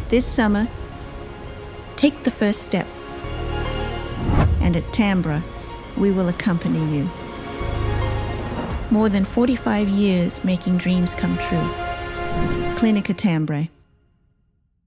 This summer, take the first step. And at Tambre, we will accompany you. More than 45 years making dreams come true. Clinica Tambre.